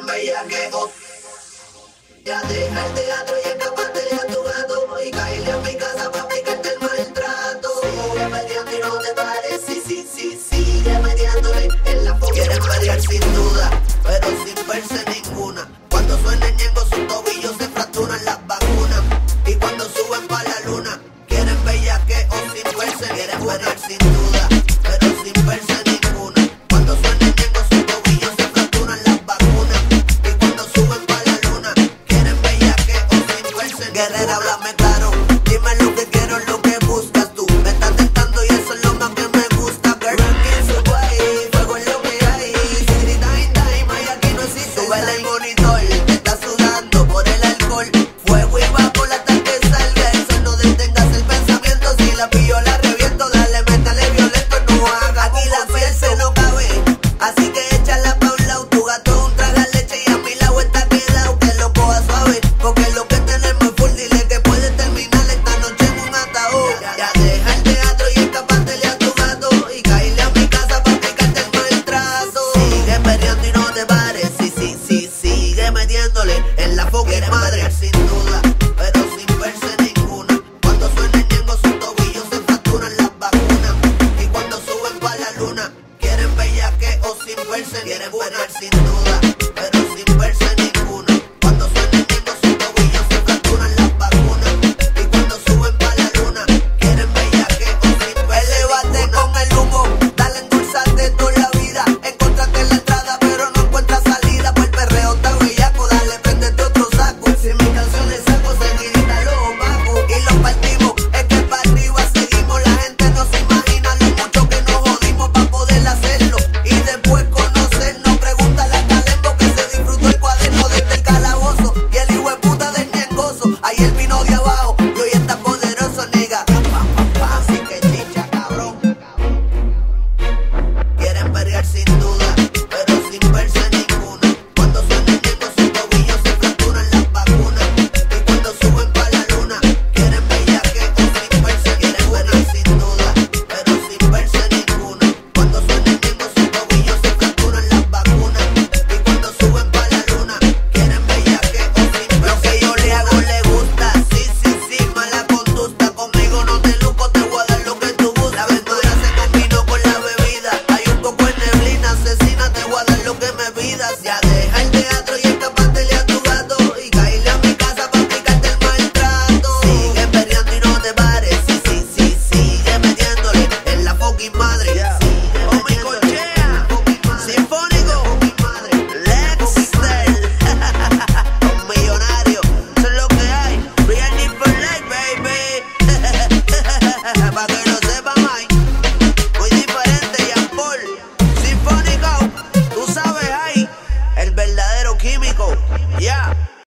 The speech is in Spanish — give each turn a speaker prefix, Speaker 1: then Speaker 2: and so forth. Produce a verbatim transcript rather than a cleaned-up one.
Speaker 1: en bellaqueo. Ya deja el teatro y escapate a tu gato y caíle a mi casa pa' aplicarte el maltrato. Sigue metiendo y no te pares, sí, sí, sí, sigue metiéndole en la foto. Quieres pelear sin duda, pero si